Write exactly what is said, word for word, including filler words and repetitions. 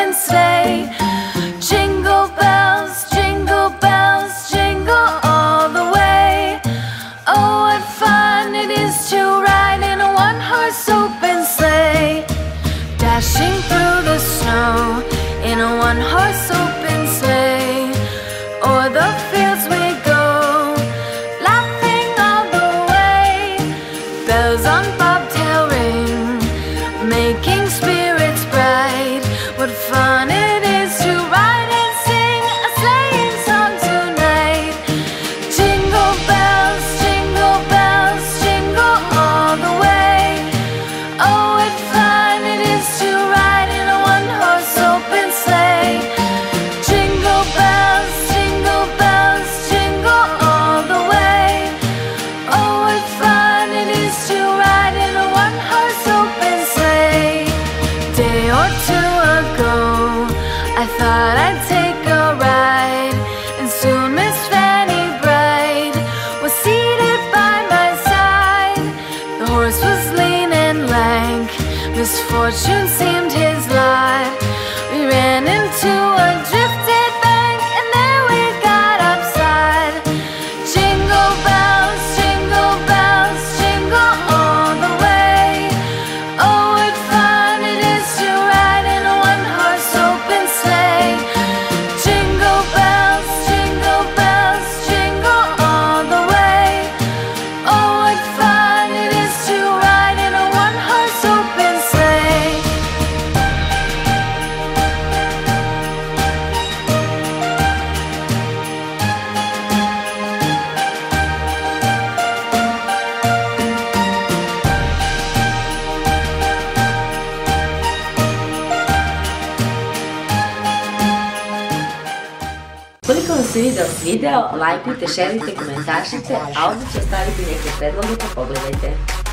open sleigh. Jingle bells, jingle bells, jingle all the way. Oh, what fun it is to ride in a one-horse open sleigh. Dashing through the snow in a one-horse open sleigh. O'er the fields we go, laughing all the way. Bells on bobtail ring, making spirits bright. What fun it is to ride and sing a sleighing song tonight. Jingle bells, jingle bells, jingle all the way. Oh, what fun it is to ride in a one-horse open sleigh. Jingle bells, jingle bells, jingle all the way. Oh, what fun it is to ride in a one-horse open sleigh. Day or two ago, I thought I'd take a ride, and soon Miss Fanny Bright was seated by my side. The horse was lean and lank, misfortune seemed his lot. We ran into a drifted bank, and there we got upside. Jingle bells, jingle bells, jingle all the way. Oh, what fun it is to ride in a one-horse open sleigh. Jingle bells, jingle bells, jingle all the way. Oh, what fun it is to ride in a one-horse open sleigh. Koliko vam se video svideo, lajkujte, šerujte, komentaršite, a ovdje ću ostaviti neke predloge pa pogledajte.